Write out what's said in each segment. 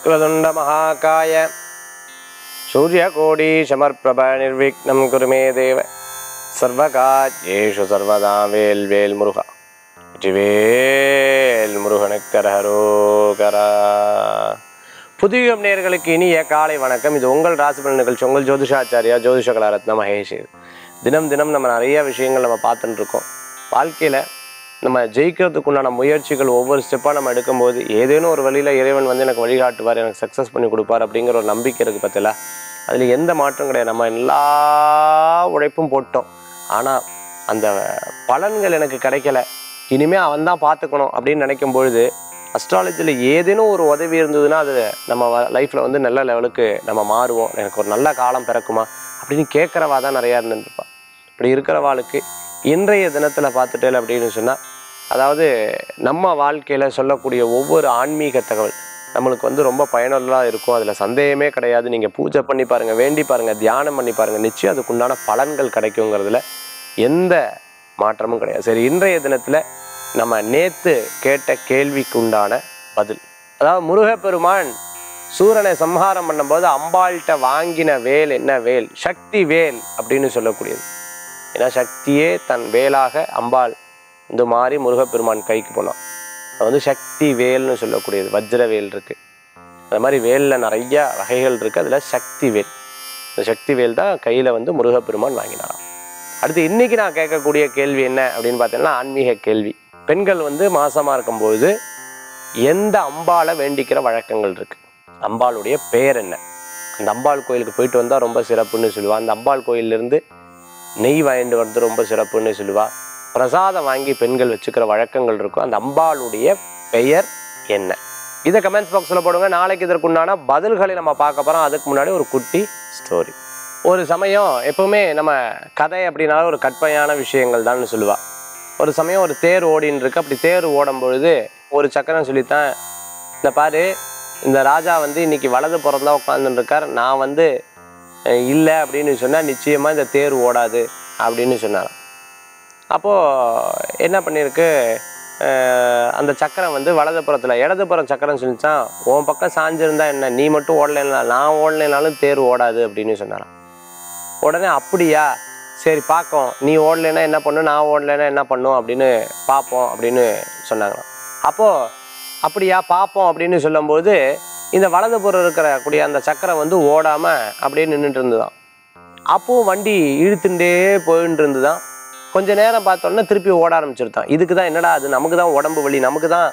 वक्रतुंड महाकाय सूर्यकोटि समप्रभ निर्विघ्नं कुरु मे देव सर्वकार्येषु सर्वदा वेल वेल मुरुगा वेल मुरुगனுக்கரகரோகரா. புதியம் நேயர்களுக்கு இனிய காலை வணக்கம். இது உங்கள் ராசி பலன் நிகழ்ச்சி. உங்கள் ஜோதிஷாச்சாரியா ஜோதிஷ கலாரத்ன மகேஷ். தினம் தினம் நம்ம நிறைய விஷயங்கள் நம்ம பார்த்துட்டு இருக்கோம். வாழ்க்கையில் நம்ம ஜெயிக்கிறதுக்கு உண்டான முயற்சிகள் ஒவ்வொரு ஸ்டெப்பாக நம்ம எடுக்கும்போது ஏதேனும் ஒரு வழியில் இறைவன் வந்து எனக்கு வழிகாட்டுவார், எனக்கு சக்ஸஸ் பண்ணி கொடுப்பார் அப்படிங்கிற ஒரு நம்பிக்கை இருக்குது. பற்றில அதில் எந்த மாற்றம் கிடையாது. நம்ம எல்லா உழைப்பும் போட்டோம், ஆனால் அந்த பலன்கள் எனக்கு கிடைக்கல, இனிமேல் அவன் தான் பார்த்துக்கணும் அப்படின்னு நினைக்கும் பொழுது அஸ்ட்ராலஜியில் ஏதேனும் ஒரு உதவி இருந்ததுன்னா அது நம்ம லைஃப்பில் வந்து நல்ல லெவலுக்கு நம்ம மாறுவோம். எனக்கு ஒரு நல்ல காலம் பிறக்குமா அப்படின்னு கேட்குறவா தான் நிறையா இருந்துருப்பான். இப்படி இருக்கிறவாளுக்கு இன்றைய தினத்தில் பார்த்துட்டேன் அப்படின்னு சொன்னால், அதாவது நம்ம வாழ்க்கையில் சொல்லக்கூடிய ஒவ்வொரு ஆன்மீக தகவல் நம்மளுக்கு வந்து ரொம்ப பயனுள்ளதாக இருக்கும். அதில் சந்தேகமே கிடையாது. நீங்கள் பூஜை பண்ணி பாருங்கள், வேண்டி பாருங்கள், தியானம் பண்ணி பாருங்கள், நிச்சயம் அதுக்குண்டான பலன்கள் கிடைக்குங்கிறதுல எந்த மாற்றமும் கிடையாது. சரி, இன்றைய தினத்தில் நம்ம நேற்று கேட்ட கேள்விக்கு உண்டான பதில், அதாவது முருகப்பெருமான் சூரனை சம்ஹாரம் பண்ணும்போது அம்பாள்கிட்ட வாங்கின வேல் என்ன வேல்? சக்தி வேல் அப்படின்னு சொல்லக்கூடியது. ஏன்னா சக்தியே தன் வேலாக அம்பாள் இந்த மாதிரி முருகப்பெருமான் கைக்கு போனான். அது வந்து சக்தி வேல்னு சொல்லக்கூடியது. வஜ்ர வேல் இருக்குது, அந்த மாதிரி வேலில் நிறைய வகைகள் இருக்குது. அதில் சக்தி வேல், இந்த சக்தி வேல் தான் கையில் வந்து முருகப்பெருமான் வாங்கினாராம். அடுத்து இன்றைக்கி நான் கேட்கக்கூடிய கேள்வி என்ன அப்படின்னு பார்த்தீங்கன்னா, ஆன்மீக கேள்வி. பெண்கள் வந்து மாசமாக இருக்கும்போது எந்த அம்பாளை வேண்டிக்கிற வழக்கங்கள் இருக்குது? அம்பாளுடைய பெயர் என்ன? அந்த அம்பாள் கோயிலுக்கு போயிட்டு வந்தால் ரொம்ப சிறப்புன்னு சொல்லுவாள். அந்த அம்பாள் கோயிலிருந்து நெய் வாங்கிட்டு வந்து ரொம்ப சிறப்புன்னு சொல்லுவாள். பிரசாதம் வாங்கி பெண்கள் வச்சுக்கிற வழக்கங்கள் இருக்கும். அந்த அம்பாளுடைய பெயர் என்ன? இதை கமெண்ட்ஸ் பாக்ஸில் போடுங்க. நாளைக்கு இதற்குண்டான பதில்களை நம்ம பார்க்க போகிறோம். அதுக்கு முன்னாடி ஒரு குட்டி ஸ்டோரி. ஒரு சமயம் எப்பவுமே நம்ம கதை அப்படின்னாலும் ஒரு கற்பனையான விஷயங்கள் தான் சொல்லுவாள். ஒரு சமயம் ஒரு தேர் ஓடின்னு இருக்கு. அப்படி தேர் ஓடும் பொழுது ஒரு சக்கரம் சொல்லித்தான், இந்த பாரு, இந்த ராஜா வந்து இன்னைக்கு வலது புறந்தான் உட்காந்துட்டு இருக்கார், நான் வந்து இல்லை அப்படின்னு சொன்னால் நிச்சயமாக இந்த தேர் ஓடாது அப்படின்னு சொன்னாராம். அப்போது என்ன பண்ணியிருக்கு, அந்த சக்கரம் வந்து வலதுபுறத்தில் இடதுபுறம் சக்கரம் சொல்லிச்சான், உன் பக்கம் சாஞ்சிருந்தா என்ன, நீ மட்டும் ஓடலைன்னா நான் ஓடலைனாலும் தேர் ஓடாது அப்படின்னு சொன்னாராம். உடனே அப்படியா, சரி பார்ப்போம், நீ ஓடலைன்னா என்ன பண்ணும், நான் ஓடலைன்னா என்ன பண்ணும் அப்படின்னு பார்ப்போம் அப்படின்னு சொன்னாங்களாம். அப்போது அப்படியா பார்ப்போம் அப்படின்னு சொல்லும்போது இந்த வலதுபுறம் இருக்கிறக்கூடிய அந்த சக்கரம் வந்து ஓடாமல் அப்படியே நின்றுட்டு இருந்துதான். அப்போவும் வண்டி இழுத்துட்டே போயின்னு இருந்துதான். கொஞ்ச நேரம் பார்த்தோன்னா திருப்பி ஓட ஆரம்பிச்சிருத்தான். இதுக்கு தான் என்னடா அது, நமக்கு தான் உடம்பு வலி, நமக்கு தான்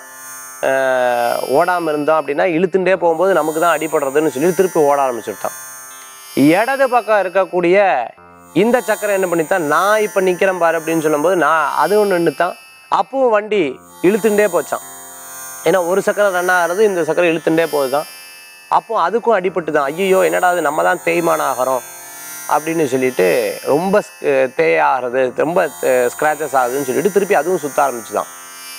ஓடாமல் இருந்தோம் அப்படின்னா இழுத்துட்டே போகும்போது நமக்கு தான் அடிபடுறதுன்னு சொல்லி திருப்பி ஓட ஆரம்பிச்சிருத்தான். இடது பக்கம் இருக்கக்கூடிய இந்த சக்கரம் என்ன பண்ணித்தான், நான் இப்போ நிற்கிறேன் பாரு அப்படின்னு சொல்லும்போது நான் அதுவும் நின்றுத்தான். அப்பவும் வண்டி இழுத்துட்டே போச்சான். ஏன்னா ஒரு சக்கரம் ரன் ஆகிறது, இந்த சக்கரம் இழுத்துட்டே போகுது தான். அப்போ அதுக்கும் அடிபட்டு தான், ஐயோ என்னடா அது, நம்ம தான் தேய்மானம் ஆகிறோம் அப்படின்னு சொல்லிட்டு ரொம்ப தேயாகிறது, ரொம்ப ஸ்க்ராச்சஸ் ஆகுதுன்னு சொல்லிட்டு திருப்பி அதுவும் சுற்ற ஆரம்பிச்சுதான்.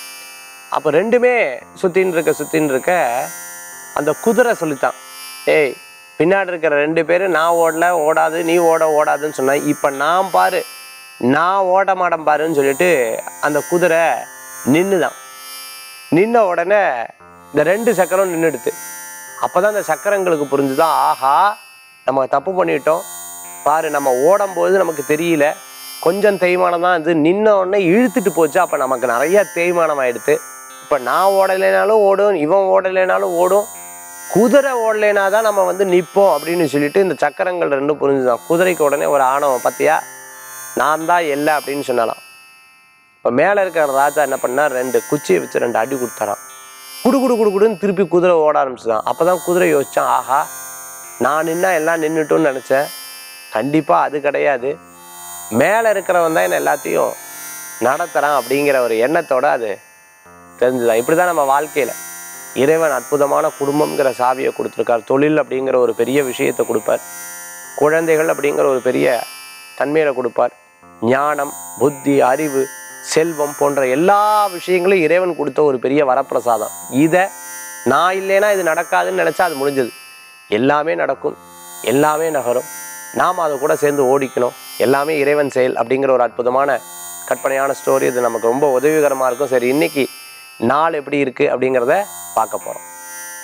அப்போ ரெண்டுமே சுற்றின்னு இருக்க அந்த குதிரை சொல்லித்தான், ஏய் பின்னாடி இருக்கிற ரெண்டு பேரும் நான் ஓடாது, நீ ஓடாதுன்னு சொன்னேன், இப்போ நான் பாரு, நான் ஓட மாட்டேன் பாருன்னு சொல்லிட்டு அந்த குதிரை நின்றுதான். நின்ன உடனே இந்த ரெண்டு சக்கரம் நின்றுடுது. அப்போ தான் அந்த சக்கரங்களுக்கு புரிஞ்சுதான், ஆஹா நம்ம தப்பு பண்ணிட்டோம் பாரு, நம்ம ஓடும்போது நமக்கு தெரியல, கொஞ்சம் தேய்மானம் தான் இது, நின்ன உடனே இழுத்துட்டு போச்சு, அப்போ நமக்கு நிறைய தேய்மானம் ஆகிடுது. இப்போ நான் ஓடலைனாலும் ஓடும், இவன் ஓடலைனாலும் ஓடும், குதிரை ஓடலைனா தான் நம்ம வந்து நிற்போம் அப்படின்னு சொல்லிட்டு இந்த சக்கரங்கள் ரெண்டும் புரிஞ்சுதான். குதிரைக்கு உடனே ஒரு ஆணவம், பார்த்தியா நான் தான் இல்லை அப்படின்னு சொன்னாலாம். இப்போ மேலே இருக்கிற ராஜா என்ன பண்ணால் ரெண்டு குச்சியை வச்சு ரெண்டு அடி கொடுத்தாராம். குடுன்னு திருப்பி குதிரை ஓட ஆரம்பிச்சுதான். அப்போ தான் குதிரை யோசித்தான், ஆஹா நான் நின்னா எல்லாம் நின்றுட்டோன்னு நினச்சேன், கண்டிப்பாக அது கிடையாது, மேலே இருக்கிறவன் தான் என்ன எல்லாத்தையும் நடத்துகிறான் அப்படிங்கிற ஒரு எண்ணத்தோடு அது தெரிஞ்சுதான். இப்படி தான் நம்ம வாழ்க்கையில் இறைவன் அற்புதமான குடும்பங்கிற சாவியை கொடுத்துருக்கார். தொழில் அப்படிங்கிற ஒரு பெரிய விஷயத்தை கொடுப்பார். குழந்தைகள் அப்படிங்கிற ஒரு பெரிய தன்மையை கொடுப்பார். ஞானம், புத்தி, அறிவு, செல்வம் போன்ற எல்லா விஷயங்களையும் இறைவன் கொடுத்த ஒரு பெரிய வரப்பிரசாதம். இதை நான் இல்லைன்னா இது நடக்காதுன்னு நினச்சா அது முடிஞ்சது. எல்லாமே நடக்கும், எல்லாமே நகரும், நாம் அதை கூட சேர்ந்து ஓடிக்கணும். எல்லாமே இறைவன் செயல் அப்படிங்கிற ஒரு அற்புதமான கற்பனையான ஸ்டோரி. இது நமக்கு ரொம்ப உதவிகரமாக இருக்கும். சரி, இன்னைக்கு நாள் எப்படி இருக்குது அப்படிங்கிறத பார்க்க போகிறோம்.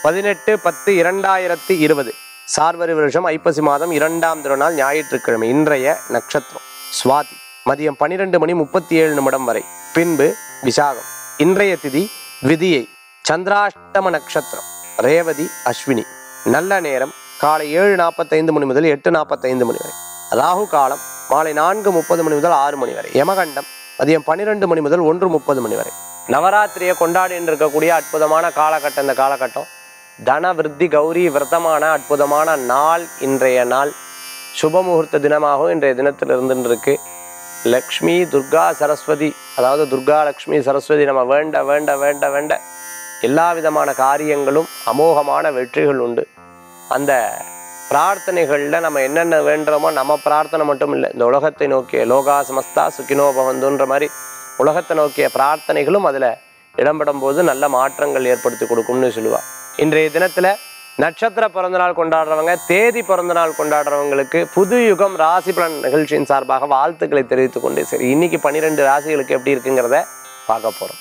18/10/2020 சார்வரி வருஷம் ஐப்பசி மாதம் 2ஆம் திருநாள் ஞாயிற்றுக்கிழமை. இன்றைய நட்சத்திரம் சுவாதி, மதியம் 12:37 வரை, பின்பு விசாகம். இன்றைய திதி விதியை, சந்திராஷ்டம நட்சத்திரம் ரேவதி அஸ்வினி. நல்ல நேரம் காலை 7:45 முதல் 8:45 வரை. ராகு காலம் மாலை 4:30 முதல் 6 வரை. யமகண்டம் மதியம் 12 முதல் 1:30 வரை. நவராத்திரியை கொண்டாடி இருக்கக்கூடிய அற்புதமான காலகட்டம் இந்த காலகட்டம். தன விருத்தி கௌரி விரதமான அற்புதமான நாள் இன்றைய நாள். சுபமுகூர்த்த தினமாகவும் இன்றைய தினத்தில் இருந்துருக்கு. லக்ஷ்மி துர்கா சரஸ்வதி, அதாவது துர்கா லக்ஷ்மி சரஸ்வதி நம்ம வேண்ட வேண்ட வேண்ட வேண்ட எல்லா விதமான காரியங்களும் அமோகமான வெற்றிகள் உண்டு. அந்த பிரார்த்தனைகளில் நம்ம என்னென்ன வேண்டுறோமோ, நம்ம பிரார்த்தனை மட்டும் இல்லை, இந்த உலகத்தை நோக்கிய லோகா சமஸ்தா சுகினோ பவந்துன்ற மாதிரி உலகத்தை நோக்கிய பிரார்த்தனைகளும் அதில் இடம்பெறும் போது நல்ல மாற்றங்கள் ஏற்படுத்தி கொடுக்கும்னு சொல்லுவாள். இன்றைய தினத்தில் நட்சத்திர பிறந்தநாள் கொண்டாடுறவங்க, தேதி பிறந்தநாள் கொண்டாடுறவங்களுக்கு புது யுகம் ராசி பலன் நிகழ்ச்சியின் சார்பாக வாழ்த்துக்களை தெரிவித்துக் கொண்டு சரி இன்னைக்கு 12 ராசிகளுக்கு எப்படி இருக்குங்கிறத பார்க்க போகிறோம்.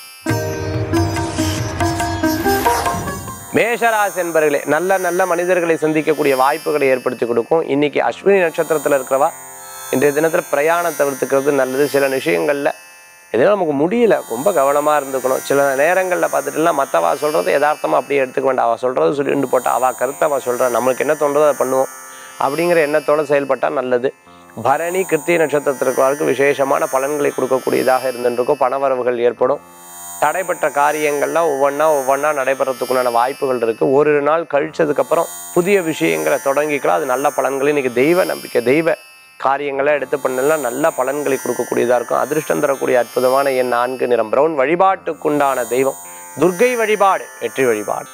மேஷராசி என்பவர்களே, நல்ல நல்ல மனிதர்களை சந்திக்கக்கூடிய வாய்ப்புகளை ஏற்படுத்தி கொடுக்கும். இன்னைக்கு அஸ்வினி நட்சத்திரத்தில் இருக்கிறவா இன்றைய தினத்தில் பிரயாணம் தவிர்த்துக்கிறது நல்லது. சில விஷயங்களில் எதுவும் நமக்கு முடியல, ரொம்ப கவனமாக இருந்துக்கணும். சில நேரங்களில் பார்த்துட்டுனா மற்றவா சொல்கிறது யதார்த்தமாக அப்படியே எடுத்துக்க வேண்டாம். அவள் சொல்கிறது சொல்லிட்டு போட்டால் அவள் கருத்தை அவள் சொல்கிறா, நம்மளுக்கு என்ன தோன்றதோ அதை பண்ணுவோம் அப்படிங்கிற எண்ணத்தோடு செயல்பட்டால் நல்லது. பரணி கிருத்திகை நட்சத்திரத்திற்கு விசேஷமான பலன்களை கொடுக்கக்கூடியதாக இருந்துருக்கும். பணவரவுகள் ஏற்படும். தடைப்பட்ட காரியங்கள்லாம் ஒவ்வொன்றா நடைபெறத்துக்குண்டான வாய்ப்புகள் இருக்குது. ஒரு நாள் கழிச்சதுக்கப்புறம் புதிய விஷயங்களை தொடங்கிக்கலாம். அது நல்ல பலன்களை இன்றைக்கி தெய்வ நம்பிக்கை, தெய்வ காரியங்களை எடுத்து பண்ணலாம், நல்ல பலன்களை கொடுக்கக்கூடியதாக இருக்கும். அதிர்ஷ்டம் தரக்கூடிய அற்புதமான எண் 4, நிறம் பிரவுன். வழிபாட்டுக்குண்டான தெய்வம் துர்க்கை வழிபாடு, வெற்றி வழிபாடு.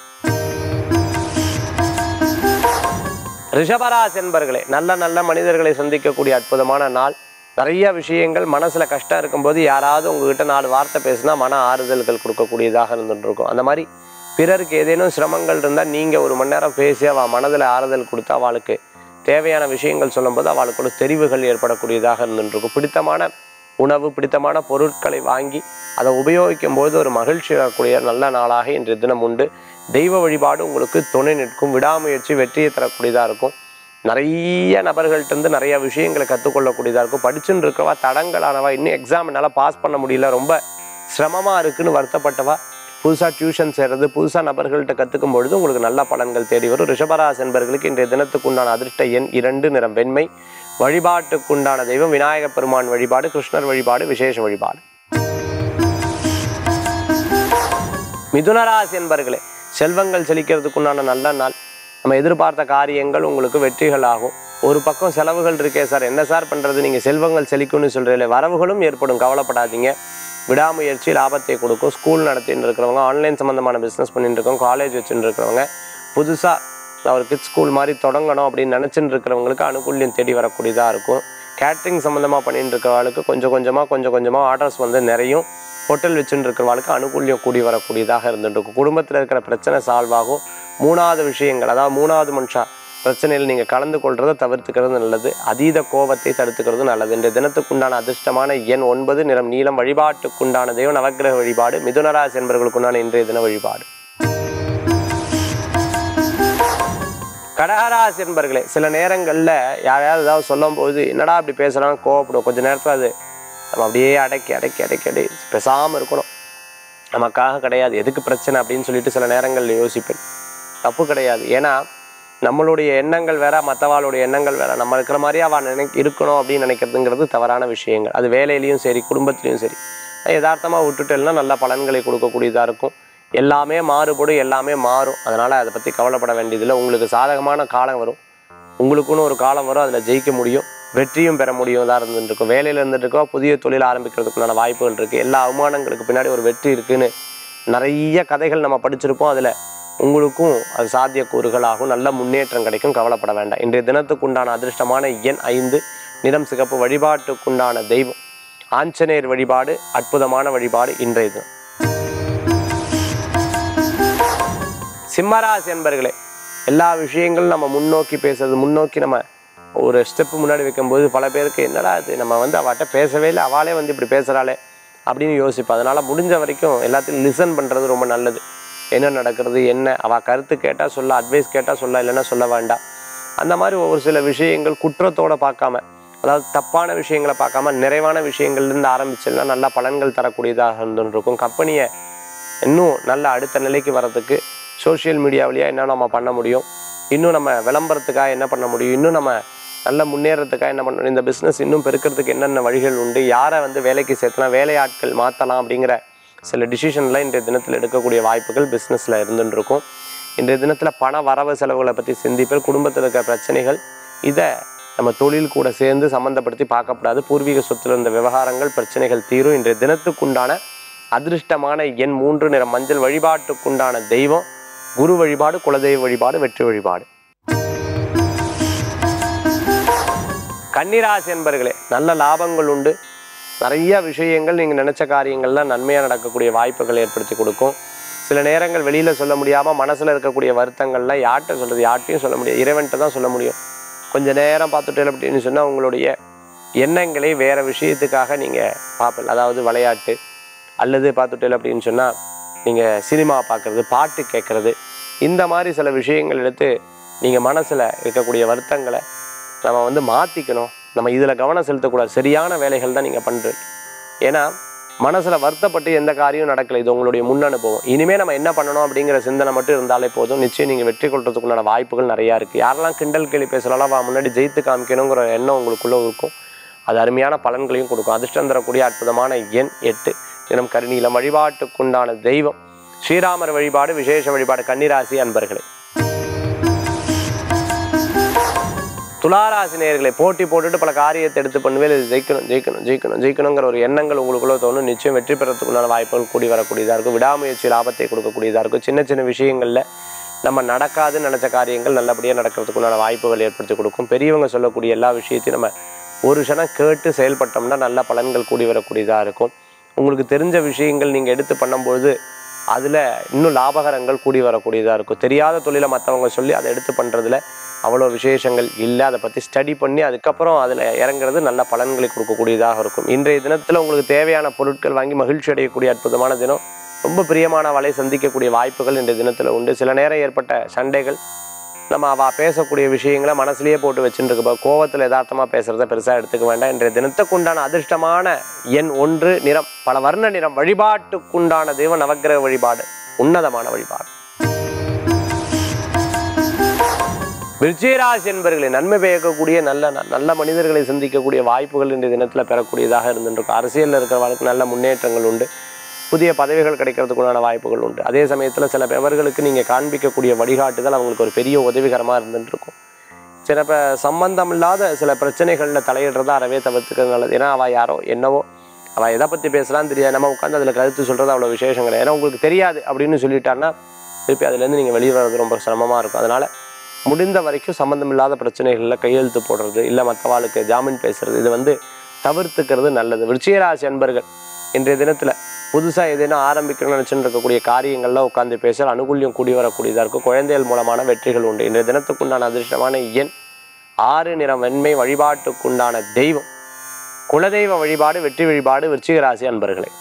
ரிஷபராசி என்பர்களே, நல்ல நல்ல மனிதர்களை சந்திக்கக்கூடிய அற்புதமான நாள். நிறைய விஷயங்கள் மனசில் கஷ்டம் இருக்கும்போது யாராவது உங்ககிட்ட 4 வார்த்தை பேசினா மன ஆறுதல்கள் கொடுக்கக்கூடியதாக இருந்துருக்கும். அந்த மாதிரி பிறருக்கு ஏதேனும் சிரமங்கள் இருந்தால் நீங்கள் 1 மணி நேரம் பேசி அவள் மனதில் ஆறுதல் கொடுத்து அவளுக்கு தேவையான விஷயங்கள் சொல்லும்போது அவளுக்கு ஒரு தெரிவுகள் ஏற்படக்கூடியதாக இருந்துருக்கும். பிடித்தமான உணவு, பிடித்தமான பொருட்களை வாங்கி அதை உபயோகிக்கும் போது ஒரு மகிழ்ச்சி வரக்கூடிய நல்ல நாளாக இன்றைய தினம் உண்டு. தெய்வ வழிபாடு உங்களுக்கு துணை நிற்கும். விடாமுயற்சி வெற்றியை தரக்கூடியதாக இருக்கும். நிறைய நபர்கள்ட்டேருந்து நிறைய விஷயங்களை கற்றுக்கொள்ளக்கூடியதாக இருக்கும். படிச்சுன்னு இருக்கவா தடங்களானவா, இன்னும் எக்ஸாம் என்னால் பாஸ் பண்ண முடியல, ரொம்ப சிரமமாக இருக்குதுன்னு வருத்தப்பட்டவா புதுசாக டியூஷன் சேர்றது, புதுசாக நபர்கள்ட்ட கற்றுக்கும் பொழுது உங்களுக்கு நல்ல பலன்கள் தேடி வரும். ரிஷபராசி என்பவர்களுக்கு இன்றைய தினத்துக்குண்டான அதிர்ஷ்ட எண் 2, நிறம் வெண்மை. வழிபாட்டுக்குண்டான தெய்வம் விநாயகப் பெருமான் வழிபாடு, கிருஷ்ணர் வழிபாடு, விசேஷ வழிபாடு. மிதுனராசி என்பவர்களே, செல்வங்கள் செழிக்கிறதுக்குண்டான நல்ல நாள். நம்ம எதிர்பார்த்த காரியங்கள் உங்களுக்கு வெற்றிகள் ஆகும். ஒரு பக்கம் செலவுகள் இருக்கே சார், என்ன சார் பண்ணுறது, நீங்கள் செல்வங்கள் செழிக்கும்னு சொல்கிறீங்களே, வரவுகளும் ஏற்படும், கவலைப்படாதீங்க. விடாமுயற்சி லாபத்தை கொடுக்கும். ஸ்கூல் நடத்திட்டு இருக்கிறவங்க, ஆன்லைன் சம்மந்தமான பிஸ்னஸ் பண்ணிட்டு இருக்கவங்க, காலேஜ் வச்சுட்டு இருக்கிறவங்க, புதுசாக ஒரு கிட்ஸ் ஸ்கூல் மாதிரி தொடங்கணும் அப்படின்னு நினச்சிட்டு இருக்கிறவங்களுக்கு அனுகூல்யம் தேடி வரக்கூடியதாக இருக்கும். கேட்ரிங் சம்மந்தமாக பண்ணிட்டு இருக்கிறவங்களுக்கு கொஞ்சம் கொஞ்சமாக ஆர்டர்ஸ் வந்து நிறையும். ஹோட்டல் வச்சுட்டு இருக்கிறவங்களுக்கு அனுகூல்யம் கூடி வரக்கூடியதாக இருந்துட்டு இருக்கும். குடும்பத்தில் இருக்கிற பிரச்சனை சால்வ் ஆகும். 3வது விஷயங்கள், அதாவது 3வது மனுஷா பிரச்சனையில் நீங்கள் கலந்து கொள்றதை தவிர்த்துக்கிறது நல்லது. அதீத கோபத்தை தடுத்துக்கிறது நல்லது. இன்றைய தினத்துக்குண்டான அதிர்ஷ்டமான எண் 9, நிறம் நீலம். வழிபாட்டுக்குண்டான தெய்வம் நவக்கிரக வழிபாடு. மிதுனராசி என்பவர்களுக்குண்டான இன்றைய தின வழிபாடு. கடகராசி என்பவர்களே, சில நேரங்களில் யாரையாவது ஏதாவது சொல்லும் போது என்னடா அப்படி பேசுகிறான்னு கோவப்படும். கொஞ்சம் நேரத்தில் அது நம்ம அப்படியே அடக்கி பேசாமல் இருக்கணும். நமக்காக கிடையாது, எதுக்கு பிரச்சனை அப்படின்னு சொல்லிட்டு சில நேரங்களில் யோசிப்பேன். தப்பு கிடையாது. ஏன்னா நம்மளுடைய எண்ணங்கள் வேற, மற்றவாளுடைய எண்ணங்கள் வேற. நம்ம இருக்கிற மாதிரி அவள் இருக்கணும் அப்படின்னு நினைக்கிறதுங்கிறது தவறான விஷயங்கள். அது வேலையிலையும் சரி, குடும்பத்திலையும் சரி. யதார்த்தமாக விட்டுட்டேன்னா நல்ல பலன்களை கொடுக்கக்கூடியதாக இருக்கும். எல்லாமே மாறுபடும், எல்லாமே மாறும். அதனால் அதை பற்றி கவலைப்பட வேண்டியதில்லை. உங்களுக்கு சாதகமான காலம் வரும், உங்களுக்குன்னு ஒரு காலம் வரும், அதில் ஜெயிக்க முடியும், வெற்றியும் பெற முடியும் தான் இருந்துருக்கும். வேலையில் இருந்துட்டுருக்கோ புதிய தொழில் ஆரம்பிக்கிறதுக்குண்டான வாய்ப்புகள் இருக்குது. எல்லா அவமானங்களுக்கு பின்னாடி ஒரு வெற்றி இருக்குதுன்னு நிறைய கதைகள் நம்ம படிச்சிருப்போம். அதில் உங்களுக்கும் அது சாத்தியக்கூறுகளாகும். நல்ல முன்னேற்றம் கிடைக்கும், கவலைப்பட வேண்டாம். இன்றைய தினத்துக்குண்டான அதிர்ஷ்டமான எண் 5, நிறம் சிகப்பு. வழிபாட்டுக்குண்டான தெய்வம் ஆஞ்சநேயர் வழிபாடு, அற்புதமான வழிபாடு இன்றைய தினம். சிம்மராசி என்பர்களே, எல்லா விஷயங்களும் நம்ம முன்னோக்கி பேசுறது, முன்னோக்கி நம்ம ஒரு ஸ்டெப்பு முன்னாடி வைக்கும்போது பல பேருக்கு என்னடா அது, நம்ம அவட்ட பேசவே இல்லை, அவளே இப்படி பேசுகிறாளே அப்படின்னு யோசிப்போம். அதனால் முடிஞ்ச வரைக்கும் எல்லாத்தையும் லிசன் பண்ணுறது ரொம்ப நல்லது. என்ன நடக்கிறது, என்ன அவள் கருத்து கேட்டால் சொல்ல, அட்வைஸ் கேட்டால் சொல்ல, இல்லைன்னா சொல்ல வேண்டாம். அந்த மாதிரி ஒரு சில விஷயங்கள் குற்றத்தோடு பார்க்காம, அதாவது தப்பான விஷயங்களை பார்க்காம நிறைவான விஷயங்கள்லேருந்து ஆரம்பிச்சதுன்னா நல்ல பலன்கள் தரக்கூடியதாக இருந்துருக்கும். கம்பெனியை இன்னும் நல்ல அடுத்த நிலைக்கு வர்றதுக்கு சோஷியல் மீடியா வழியாக என்ன நம்ம பண்ண முடியும், இன்னும் நம்ம விளம்பரத்துக்காக என்ன பண்ண முடியும், இன்னும் நம்ம நல்ல முன்னேறத்துக்காக என்ன பண்ணணும், இந்த பிஸ்னஸ் இன்னும் பெருக்கிறதுக்கு என்னென்ன வழிகள் உண்டு, யாரை வேலைக்கு சேர்த்தலாம், வேலையாட்கள் மாற்றலாம் அப்படிங்கிற சில டிசிஷன்லாம் இன்றைய தினத்தில் எடுக்கக்கூடிய வாய்ப்புகள் பிஸ்னஸில் இருந்துருக்கும். இன்றைய தினத்தில் பண வரவு செலவுகளை பற்றி சிந்திப்பேன். குடும்பத்தில் இருக்கிற பிரச்சனைகள் இதை நம்ம தொழில் கூட சேர்ந்து சம்மந்தப்படுத்தி பார்க்கப்படாது. பூர்வீக சொத்தில் இருந்த விவகாரங்கள் பிரச்சனைகள் தீரும். இன்றைய தினத்துக்குண்டான அதிர்ஷ்டமான எண் 3, நிறம் மஞ்சள். வழிபாட்டுக்குண்டான தெய்வம் குரு வழிபாடு, குலதெய்வ வழிபாடு, வெற்றி வழிபாடு. கன்னிராசி என்பர்களே, நல்ல லாபங்கள் உண்டு. நிறைய விஷயங்கள் நீங்கள் நினச்ச காரியங்கள்லாம் நன்மையாக நடக்கக்கூடிய வாய்ப்புகள் ஏற்படுத்தி கொடுக்கும். சில நேரங்கள் வெளியில் சொல்ல முடியாமல் மனசில் இருக்கக்கூடிய வருத்தங்கள்லாம் யார்கிட்ட சொல்கிறது, யார்ட்டையும் சொல்ல முடியாது, இறைவன்கிட்ட தான் சொல்ல முடியும். கொஞ்சம் நேரம் பார்த்துட்டு அப்படின்னு சொன்னால் உங்களுடைய எண்ணங்களை வேறு விஷயத்துக்காக நீங்கள் பார்ப்பீங்க. அதாவது விளையாட்டு அல்லது பார்த்துட்டு அப்படின்னு சொன்னால் நீங்கள் சினிமா பார்க்குறது, பாட்டு கேட்குறது, இந்த மாதிரி சில விஷயங்கள் எடுத்து நீங்கள் மனசில் இருக்கக்கூடிய வருத்தங்களை நம்ம மாற்றிக்கணும். நம்ம இதில் கவனம் செலுத்தக்கூடாது. சரியான வேலைகள் தான் நீங்கள் பண்ணுறது. ஏன்னா மனசில் வருத்தப்பட்டு எந்த காரியம் நடக்கலை, இது உங்களுடைய முன் அனுபவம். இனிமேல் நம்ம என்ன பண்ணணும் அப்படிங்கிற சிந்தனை மட்டும் இருந்தாலே போதும். நிச்சயம் நீங்கள் வெற்றி கொள்றதுக்குண்டான வாய்ப்புகள் நிறையா இருக்குது. யாரெல்லாம் கிண்டல் கேலி பேசலாம் முன்னாடி ஜெயித்து காமிக்கணுங்கிற எண்ணம் உங்களுக்குள்ளே இருக்கும். அது அருமையான பலன்களையும் கொடுக்கும். அதிர்ஷ்டம் தரக்கூடிய அற்புதமான எண் 8, தினம் கருநீலம். வழிபாட்டுக்குண்டான தெய்வம் ஸ்ரீராமர் வழிபாடு, விசேஷ வழிபாடு. கன்னிராசி அன்பர்களே. துளாராசி நேயர்களை, போட்டி போட்டுட்டு பல காரியத்தை எடுத்து பண்ணுவேன், இது ஜெயிக்கணும் ஜெயிக்கணும் ஜெயிக்கணும் ஜெயிக்கணுங்கிற ஒரு எண்ணங்கள் உங்களுக்குள்ளே தோணும். நிச்சயம் வெற்றி பெறத்துக்குண்டான வாய்ப்புகள் கூடி வரக்கூடியதாக இருக்கும். விடாமுயற்சி லாபத்தை கொடுக்கக்கூடியதாக இருக்கும். சின்ன சின்ன விஷயங்களில் நம்ம நடக்காதுன்னு நினச்ச காரியங்கள் நல்லபடியாக நடக்கிறதுக்குண்டான வாய்ப்புகள் ஏற்படுத்தி கொடுக்கும். பெரியவங்க சொல்லக்கூடிய எல்லா விஷயத்தையும் நம்ம ஒரு க்ஷணம் கேட்டு செயல்பட்டோம்னா நல்ல பலன்கள் கூடி வரக்கூடியதாக இருக்கும். உங்களுக்கு தெரிஞ்ச விஷயங்கள் நீங்கள் எடுத்து பண்ணும்போது அதில் இன்னும் லாபகரங்கள் கூடி வரக்கூடியதாக இருக்கும். தெரியாத தொழிலை மற்றவங்க சொல்லி அதை எடுத்து பண்ணுறதுல அவ்வளோ விசேஷங்கள் இல்லை. அதை பற்றி ஸ்டடி பண்ணி அதுக்கப்புறம் அதில் இறங்குறது நல்ல பலன்களை கொடுக்கக்கூடியதாக இருக்கும். இன்றைய தினத்தில் உங்களுக்கு தேவையான பொருட்கள் வாங்கி மகிழ்ச்சி அடையக்கூடிய அற்புதமான தினம். ரொம்ப பிரியமானவளை சந்திக்கக்கூடிய வாய்ப்புகள் இன்றைய தினத்தில் உண்டு. சில நேரம் ஏற்பட்ட சண்டைகள் நம்ம அவள் பேசக்கூடிய விஷயங்களை மனசுலேயே போட்டு வச்சுட்டு இருக்கப்போ கோவத்தில் யதார்த்தமாக பேசுகிறத பெருசாக எடுத்துக்க வேண்டாம். இன்றைய தினத்துக்குண்டான அதிர்ஷ்டமான எண் 1, நிறம் பல வர்ண நிறம். வழிபாட்டுக்குண்டான தெய்வ நவக்கிரக வழிபாடு, உன்னதமான வழிபாடு. விருச்சிகராசி என்பவர்களை, நன்மை பயக்கக்கூடிய நல்ல மனிதர்களை சந்திக்கக்கூடிய வாய்ப்புகள் இன்றைய தினத்தில் பெறக்கூடியதாக இருந்துருக்கும். அரசியலில் இருக்கிறவர்களுக்கு நல்ல முன்னேற்றங்கள் உண்டு. புதிய பதவிகள் கிடைக்கிறதுக்குண்டான வாய்ப்புகள் உண்டு. அதே சமயத்தில் சில பேர்களுக்கு நீங்கள் காண்பிக்கக்கூடிய வழிகாட்டுதல் அவங்களுக்கு ஒரு பெரிய உதவிகரமாக இருந்துருக்கும். சில சம்பந்தம் இல்லாத சில பிரச்சனைகளில் தலையிடுறதா அறவே தவிர்த்துக்கிறது நல்லது. ஏன்னா அவள் யாரோ என்னவோ அவள் எதை பற்றி பேசலான்னு தெரியாது, நம்ம உட்காந்து அதில் கருத்து சொல்கிறது அவ்வளோ விசேஷம் கிடையாது. ஏன்னா உங்களுக்கு தெரியாது அப்படின்னு சொல்லிட்டாருன்னா திருப்பி அதுலேருந்து நீங்கள் வெளியே வர்றது ரொம்ப சிரமமாக இருக்கும். அதனால் முடிந்த வரைக்கும் சம்மந்தம் இல்லாத பிரச்சனைகளில் கையெழுத்து போடுறது, இல்லை மற்றவாளுக்கு ஜாமீன் பேசுறது, இது தவிர்த்துக்கிறது நல்லது. விருச்சிகராசி அன்பர்கள் இன்றைய தினத்தில் புதுசாக ஏதேனும் ஆரம்பிக்கணும்னு நினச்சிட்டு இருக்கக்கூடிய காரியங்களில் உட்காந்து பேசுகிற அனுகூல்யம் கூடி வரக்கூடியதாக இருக்கும். குழந்தைகள் மூலமான வெற்றிகள் உண்டு. இன்றைய தினத்துக்குண்டான அதிர்ஷ்டமான எண் 6, நிறம் வெண்மை. வழிபாட்டுக்குண்டான தெய்வம் குலதெய்வ வழிபாடு, வெற்றி வழிபாடு. விருச்சிகராசி அன்பர்களே.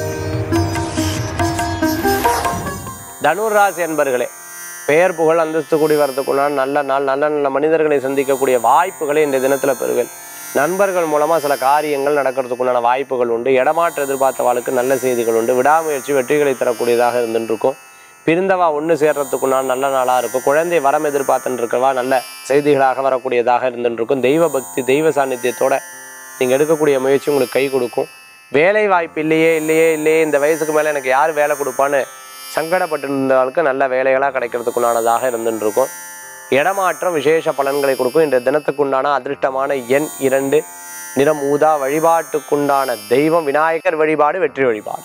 தனுராசி அன்பர்களே, பெயர் புகழ் அந்தஸ்து கூடி வரதுக்குண்டான நல்ல நாள். நல்ல நல்ல மனிதர்களை சந்திக்கக்கூடிய வாய்ப்புகளை இன்றைய தினத்தில் பெறுவேன். நண்பர்கள் மூலமாக சில காரியங்கள் நடக்கிறதுக்குண்டான வாய்ப்புகள் உண்டு. இடமாற்ற எதிர்பார்த்தவாளுக்கு நல்ல செய்திகள் உண்டு. விடாமுயற்சி வெற்றிகளை தரக்கூடியதாக இருந்துருக்கும். பிரிந்தவா ஒன்று சேர்றதுக்குண்டான நல்ல நாளாக இருக்கும். குழந்தை வரம் எதிர்பார்த்துன்னு இருக்கவா நல்ல செய்திகளாக வரக்கூடியதாக இருந்துருக்கும். தெய்வ பக்தி, தெய்வ சாநித்தியத்தோடு நீங்கள் எடுக்கக்கூடிய முயற்சி உங்களுக்கு கை கொடுக்கும். வேலை வாய்ப்பு இல்லையே இந்த வயசுக்கு மேலே எனக்கு யார் வேலை கொடுப்பான்னு சங்கடப்பட்டு இருந்தவர்களுக்கு நல்ல வேலைகளாக கிடைக்கிறதுக்குண்டானதாக இருந்துருக்கும். இடமாற்றம் விசேஷ பலன்களை கொடுக்கும். இன்றைய தினத்துக்குண்டான அதிர்ஷ்டமான எண் 2, நிறம் ஊதா. வழிபாட்டுக்குண்டான தெய்வம் விநாயகர் வழிபாடு, வெற்றி வழிபாடு.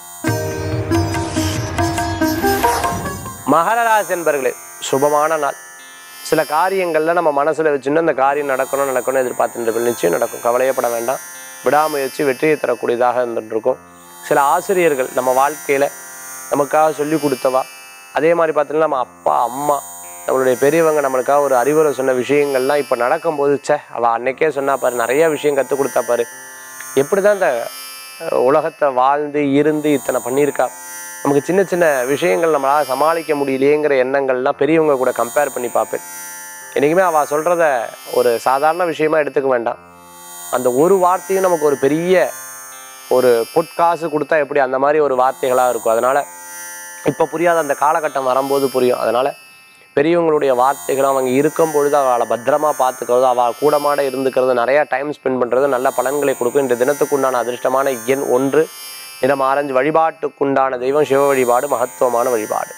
மகர ராசி என்பவர்களே, சுபமான நாள். சில காரியங்களில் நம்ம மனசில் வச்சுன்னு அந்த காரியம் நடக்கணும் எதிர்பார்த்துட்டு நிச்சயம் நடக்கும். கவலையப்பட வேண்டாம். விடாமுயற்சி வெற்றியை தரக்கூடியதாக இருந்துருக்கும். சில ஆசிரியர்கள் நம்ம வாழ்க்கையில் நமக்காக சொல்லி கொடுத்தவா, அதே மாதிரி பார்த்தீங்கன்னா நம்ம அப்பா அம்மா நம்மளுடைய பெரியவங்க நம்மளுக்காக ஒரு அறிவுரை சொன்ன விஷயங்கள்லாம் இப்போ நடக்கும்போது அவள் அன்னைக்கே சொன்னா பாரு, நிறைய விஷயம் கற்றுக் கொடுத்தா பாரு, எப்படி தான் இந்த உலகத்தை வாழ்ந்து இருந்து இத்தனை பண்ணியிருக்கா, நமக்கு சின்ன சின்ன விஷயங்கள் நம்மளால் சமாளிக்க முடியலையேங்கிற எண்ணங்கள்லாம் பெரியவங்க கூட கம்பேர் பண்ணி பார்ப்பேன். என்றைக்குமே அவள் சொல்கிறத ஒரு சாதாரண விஷயமா எடுத்துக்க வேண்டாம். அந்த ஒரு வார்த்தையும் நமக்கு ஒரு பெரிய ஒரு பொற்காசு கொடுத்தா எப்படி அந்த மாதிரி ஒரு வார்த்தைகளாக இருக்கும். அதனால் இப்போ புரியாத அந்த காலகட்டம் வரும்போது புரியும். அதனால் பெரியவங்களுடைய வார்த்தைகள் அவங்க இருக்கும் பொழுது அவளை பத்திரமா பார்த்துக்கிறது, அவள் கூடமாட இருந்துக்கிறது, நிறையா டைம் ஸ்பெண்ட் பண்ணுறது நல்ல பலன்களை கொடுக்கும். இந்த தினத்துக்குண்டான அதிர்ஷ்டமான எண் 1, நிறம் ஆரஞ்சு. வழிபாட்டுக்குண்டான தெய்வம் சிவ வழிபாடு, மகத்துவமான வழிபாடு.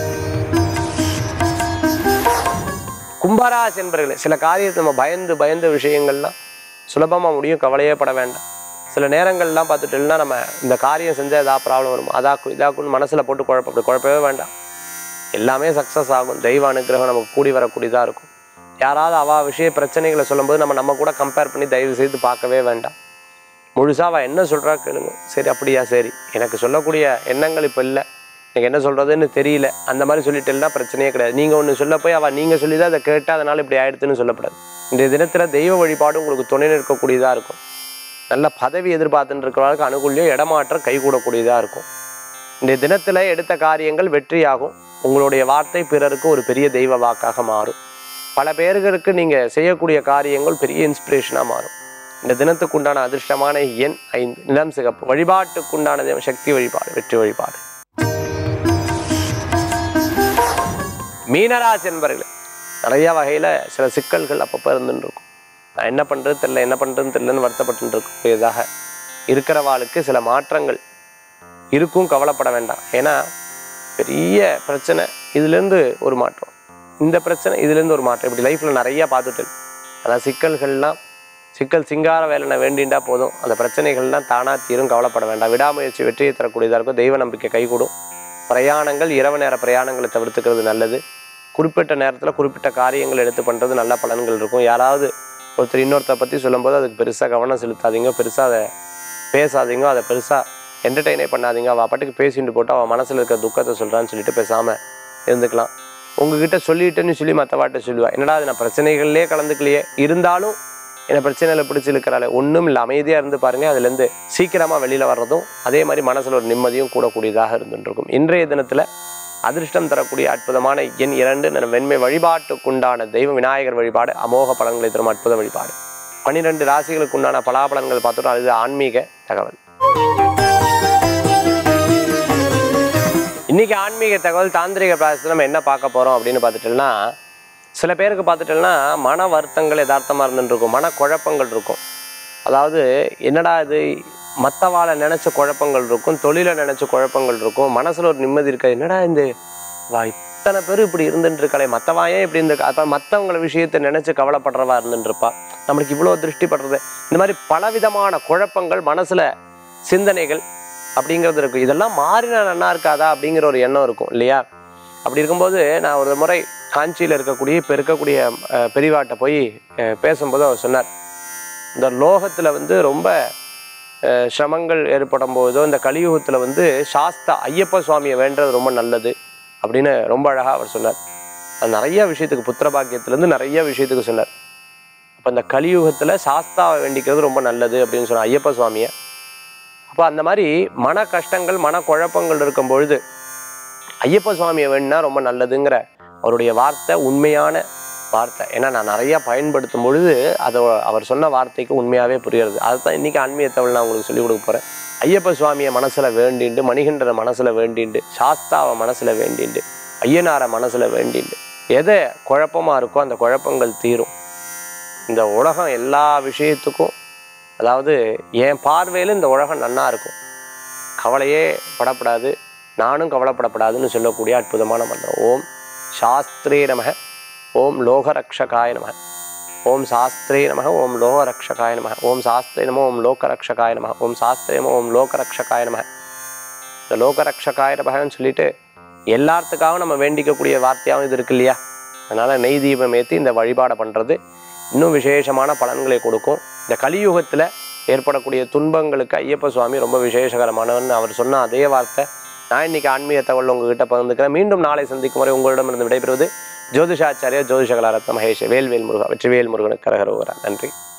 கும்பராசி என்பர்களே, சில காரியத்தை நம்ம பயந்து விஷயங்கள்லாம் சுலபமாக முடியும், கவலையே பட வேண்டாம். சில நேரங்கள்லாம் பார்த்துட்டோம்னா நம்ம இந்த காரியம் செஞ்சால் ஏதாவது ப்ராப்ளம் வரும், இதாக்குன்னு மனசில் போட்டு குழப்பவே வேண்டாம். எல்லாமே சக்ஸஸ் ஆகும். தெய்வ அனுகிரகம் நமக்கு கூடி வரக்கூடியதாக இருக்கும். யாராவது விஷய பிரச்சனைகளை சொல்லும்போது நம்ம கூட கம்பேர் பண்ணி தயவு செய்து பார்க்கவே வேண்டாம். முழுசாக அவள் என்ன சொல்கிறா கேளுங்க. சரி அப்படியா, சரி எனக்கு சொல்லக்கூடிய எண்ணங்கள் இப்போ இல்லை, எனக்கு என்ன சொல்கிறதுன்னு தெரியல, அந்த மாதிரி சொல்லிட்டேன்னா பிரச்சனையே கிடையாது. நீங்கள் ஒன்று சொல்ல போய் நீங்கள் சொல்லி தான் அதை கேட்டால் அதனால் இப்படி ஆயிடுத்துன்னு சொல்லப்படாது. இன்றைய தினத்தில் தெய்வ வழிபாடு உங்களுக்கு துணை நிற்கக்கூடியதாக இருக்கும். நல்ல பதவி எதிர்பார்த்துட்டு இருக்கிறவர்களுக்கு அனுகூல்யம், இடமாற்றம் கைகூடக்கூடியதாக இருக்கும். இன்றைய தினத்தில் எடுத்த காரியங்கள் வெற்றியாகும். உங்களுடைய வார்த்தை பிறருக்கு ஒரு பெரிய தெய்வ வாக்காக மாறும். பல பேர்களுக்கு நீங்கள் செய்யக்கூடிய காரியங்கள் பெரிய இன்ஸ்பிரேஷனாக மாறும். இந்த தினத்துக்குண்டான அதிர்ஷ்டமான எண் 5, நிலம் சிகப்பு. வழிபாட்டுக்குண்டான தெய்வம் சக்தி வழிபாடு, வெற்றி வழிபாடு. மீனராசி என்பர்களே, நிறைய வகையில் சில சிக்கல்கள் அப்பப்போ இருந்துட்டு இருக்கும். நான் என்ன பண்ணுறது தெரியலன்னு வருத்தப்பட்டு இருக்கக்கூடியதாக இருக்கிறவாளுக்கு சில மாற்றங்கள் இருக்கும், கவலைப்பட வேண்டாம். ஏன்னா பெரிய பிரச்சனை இதுலேருந்து ஒரு மாற்றம், இந்த பிரச்சனை இதுலேருந்து ஒரு மாற்றம், இப்படி லைஃப்பில் நிறையா பார்த்துட்டு அதான் சிக்கல் சிங்கார வேலைனை வேண்டிண்டா போதும், அந்த பிரச்சனைகள்லாம் தானாக தீரும், கவலைப்பட வேண்டாம். விடாமுயற்சி வெற்றியை தரக்கூடியதாக இருக்கும். தெய்வ நம்பிக்கை கைகூடும். பிரயாணங்கள் இரவு நேர பிரயாணங்களை தவிர்த்துக்கிறது நல்லது. குறிப்பிட்ட நேரத்தில் குறிப்பிட்ட காரியங்கள் எடுத்து பண்ணுறது நல்ல பலன்கள் இருக்கும். யாராவது ஒருத்தர் இன்னொருத்தரை பற்றி சொல்லும்போது அதுக்கு பெருசாக கவனம் செலுத்தாதீங்க, பெருசாக அதை பேசாதீங்க, அதை பெருசாக என்டர்டெயினே பண்ணாதீங்க. அவள் பாட்டுக்கு பேசிட்டு போட்டு அவள் மனசில் இருக்கிற துக்கத்தை சொல்கிறான்னு சொல்லிட்டு பேசாமல் இருந்துக்கலாம். உங்ககிட்ட சொல்லிட்டேன்னு சொல்லி மற்றவாட்ட சொல்லுவாள், என்னடா அது நான் பிரச்சனைகள்லேயே கலந்துக்கலையே, இருந்தாலும் என்னை பிரச்சனையில் பிடிச்சி இருக்கிறாள், ஒன்றும் இல்லை, அமைதியாக இருந்து பாருங்கள், அதுலேருந்து சீக்கிரமாக வெளியில் வர்றதும் அதே மாதிரி மனசில் ஒரு நிம்மதியும் கூடக்கூடியதாக இருந்துருக்கும். இன்றைய தினத்தில் அதிர்ஷ்டம் தரக்கூடிய அற்புதமான எண் 2, வெண்மை. வழிபாட்டுக்குண்டான தெய்வம் விநாயகர் வழிபாடு, அமோக பலன்களை தரும் அற்புத வழிபாடு. 12 ராசிகளுக்கு உண்டான பலாபலன்கள் பார்த்துட்டோம். அது ஆன்மீக தகவல். இன்னைக்கு ஆன்மீக தகவல் தாந்திரிக பிராயசத்தில் நம்ம என்ன பார்க்க போகிறோம் அப்படின்னு பார்த்துட்டோம்னா, சில பேருக்கு பார்த்துட்டோம்னா மன வருத்தங்கள் யதார்த்தமாக இருந்துருக்கும், மன குழப்பங்கள் இருக்கும். அதாவது என்னடா இது, மற்றவாளை நினச்ச குழப்பங்கள் இருக்கும், தொழிலை நினச்ச குழப்பங்கள் இருக்கும், மனசில் ஒரு நிம்மதி இருக்காது. என்னடா இந்த இத்தனை பேர் இப்படி இருந்துட்டு இருக்காளே, மற்றவாயே இப்படி இருந்திருக்கா, அப்போ மற்றவங்கள விஷயத்தை நினச்சி கவலைப்படுறவா இருந்துட்டுருப்பா, நம்மளுக்கு இவ்வளோ திருஷ்டிப்படுறது, இந்த மாதிரி பலவிதமான குழப்பங்கள் மனசில் சிந்தனைகள் அப்படிங்கிறது இருக்கும். இதெல்லாம் மாறினா நல்லா இருக்காதா அப்படிங்கிற ஒரு எண்ணம் இருக்கும் இல்லையா? அப்படி இருக்கும்போது நான் ஒரு முறை காஞ்சியில் இப்போ இருக்கக்கூடிய பெரியவாட்ட போய் பேசும்போது அவர் சொன்னார், இந்த லோகத்தில் ரொம்ப சிரமங்கள் ஏற்படும் போதோ இந்த கலியுகத்தில் சாஸ்தா ஐயப்ப சுவாமியை வேண்டது ரொம்ப நல்லது அப்படின்னு ரொம்ப அழகாக அவர் சொன்னார். அது நிறைய விஷயத்துக்கு, புத்திர பாக்கியத்துலேருந்து நிறைய விஷயத்துக்கு சொன்னார். அப்போ இந்த கலியுகத்தில் சாஸ்தாவை வேண்டிக்கிறது ரொம்ப நல்லது அப்படின்னு சொன்னார், ஐயப்ப சுவாமியை. அப்போ அந்த மாதிரி மன கஷ்டங்கள் மன குழப்பங்கள் இருக்கும் பொழுது ஐயப்ப சுவாமியை வேணுன்னா ரொம்ப நல்லதுங்கிற அவருடைய வார்த்தை உண்மையான வார்த்தை. ஏன்னா நான் நிறையா பயன்படுத்தும் பொழுது அவர் சொன்ன வார்த்தைக்கு உண்மையாகவே புரியுறது. அதுதான் இன்றைக்கி ஆன்மீக தகவல் நான் உங்களுக்கு சொல்லிக் கொடுக்க போகிறேன். ஐயப்ப சுவாமியை மனசில் வேண்டிண்டு, மணிகண்டரை மனசில் வேண்டிண்டு, சாஸ்தாவை மனசில் வேண்டிண்டு, ஐயனாரை மனசில் வேண்டிண்டு, எதை குழப்பமாக இருக்கோ அந்த குழப்பங்கள் தீரும். இந்த உலகம் எல்லா விஷயத்துக்கும், அதாவது என் பார்வையில் இந்த உலகம் நன்னா இருக்கும், கவலையே படப்படாது, நானும் கவலைப்படப்படாதுன்னு சொல்லக்கூடிய அற்புதமான மந்திரம். ஓம் சாஸ்திரே நமக, ஓம் லோகரக்ஷகாய நமக, ஓம் சாஸ்திரே நமக, ஓம் லோகரக்ஷகாய நமக, ஓம் சாஸ்திரே நம, ஓம் லோகரக்ஷகாய நமக, ஓம் சாஸ்திரே நம, ஓம் லோகரக்ஷகாய நமக. இந்த லோகரக்ஷகாய நமகன்னு சொல்லிட்டு எல்லாத்துக்காகவும் நம்ம வேண்டிக்கக்கூடிய வார்த்தையாகவும் இது இருக்கு இல்லையா? அதனால் நெய் தீபம் ஏற்றி இந்த வழிபாடை பண்ணுறது இன்னும் விசேஷமான பலன்களை கொடுக்கும். இந்த கலியுகத்தில் ஏற்படக்கூடிய துன்பங்களுக்கு ஐயப்ப சுவாமி ரொம்ப விசேஷகரமானவன் அவர் சொன்ன அதே வார்த்தை நான் இன்னைக்கு ஆன்மீக தகவல் உங்ககிட்ட பகிர்ந்துக்கிறேன். மீண்டும் நாளை சந்திக்கும் வரை உங்களிடமிருந்து விடைபெறுவது ஜோதிஷாச்சாரியா ஜோதிஷகலாரத்ன மகேஷ். வேல்வேல் முருகா, வெற்றிவேல் முருகனுக்கு கரகரோகரா. நன்றி.